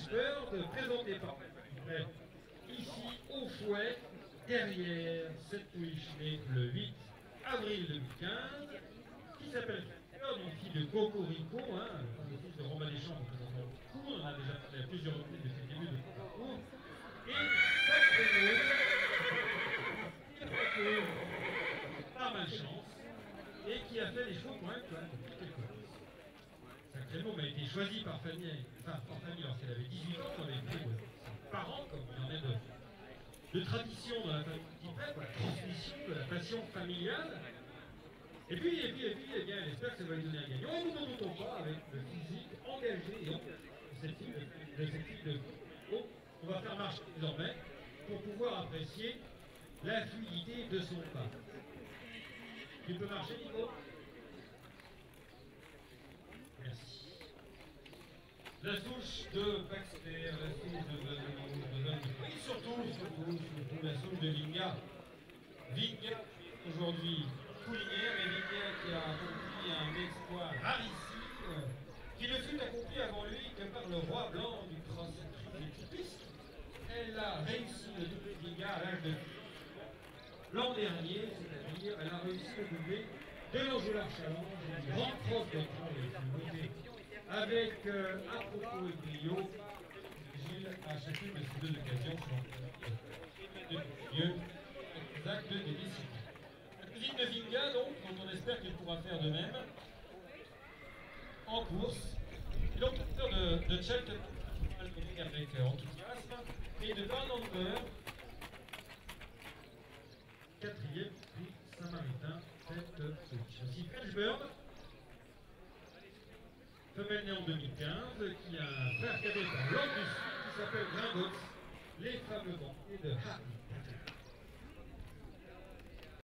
peur de présenter par ici au fouet, derrière cette pouliche née le 8 avril 2015, qui s'appelle une fille de Cocorico, le fils de Romain Deschamps, on en a déjà fait à plusieurs reprises depuis le début de son parcours, et sacrément, par malchance, et qui a fait les chevaux quand même quelques courses. Sacrément a été choisi par famille, lorsqu'elle avait 18 ans, on avait pris ses parents, comme il y en a de tradition dans la famille Tipret, pour la transmission de la passion familiale. Et puis, eh bien, elle espère que ça va lui donner un gagnant. Et nous n'en doutons pas, avec le physique engagé et de cette fille de oh, on va faire marcher désormais pour pouvoir apprécier la fluidité de son pas. Tu peux marcher, Nico? Merci. La souche de Baxter, la souche de et surtout la souche de Vinga. Vinga, aujourd'hui poulinière, mais Vinga qui a accompli un exploit rarissime, qui ne fut accompli avant lui que par le roi blanc du cross-country des typistes. Elle a réussi le doublé de Vinga à l'âge de l'an dernier, c'est-à-dire elle a réussi le doublé de l'Angela Challenge, une grande crosse de avec à propos et brio, Gilles a chacune de ces deux occasions lieu exact de décision. La cousine de Vinga, donc, dont on espère qu'il pourra faire de même, en course. Et donc, de Cheltenham, avec enthousiasme, et de Barnumber, quatrième prix Saint-Maritain, tête pouliche. Aussi Frenchburn, femelle née en 2015, qui a un frère cadet par l'ordre du Sud, qui s'appelle Gringotts, les fameux banquiers de Harry.